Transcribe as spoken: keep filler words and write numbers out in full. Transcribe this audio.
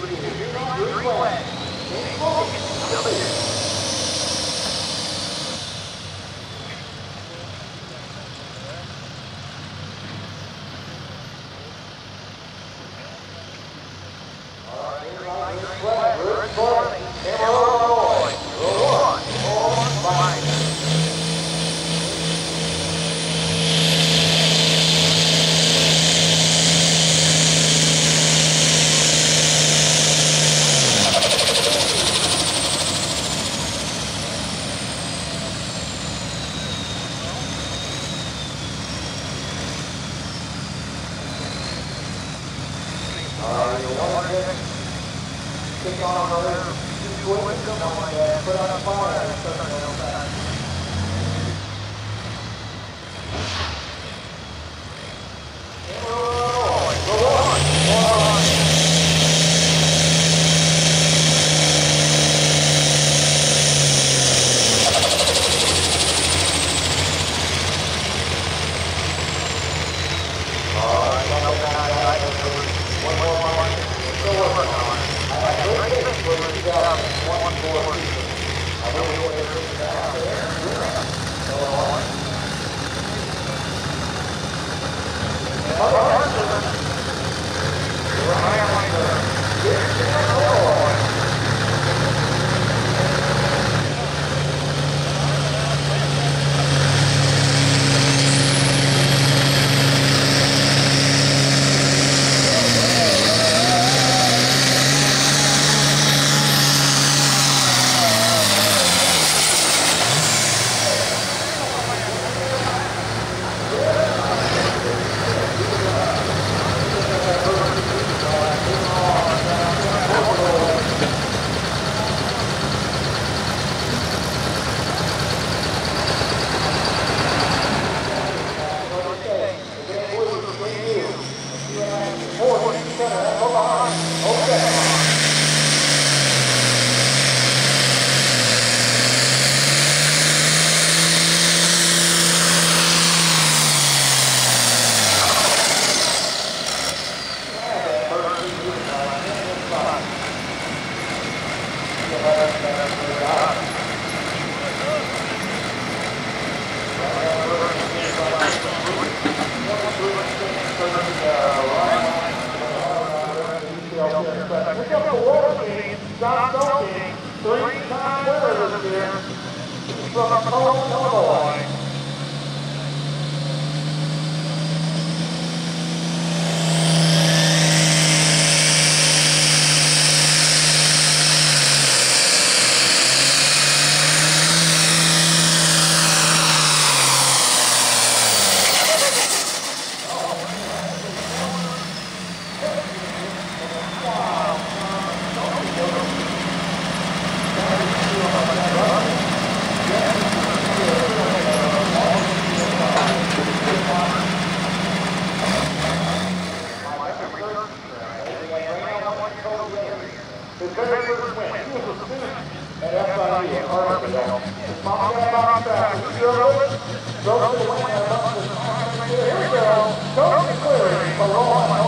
DuQuoin. Kick on another DuQuoin, and put on a fire and start to go back. Pick up the water machine, John Donkey, three-time winner this year, from Cole, Illinois. His very first win, he was a student at F I U in Arkansas. His mom got boxed out. He drove it, drove to the win. Here we go. Tony Cleary for Roll